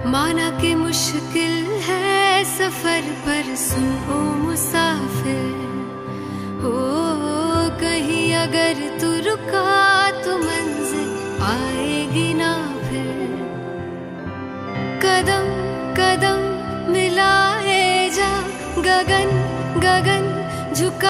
माना कि मुश्किल है सफर पर सुन ओ मुसाफिर, हो कहीं अगर तू रुका तो मंजिल आएगी ना फिर। कदम कदम मिलाए जा, गगन गगन झुका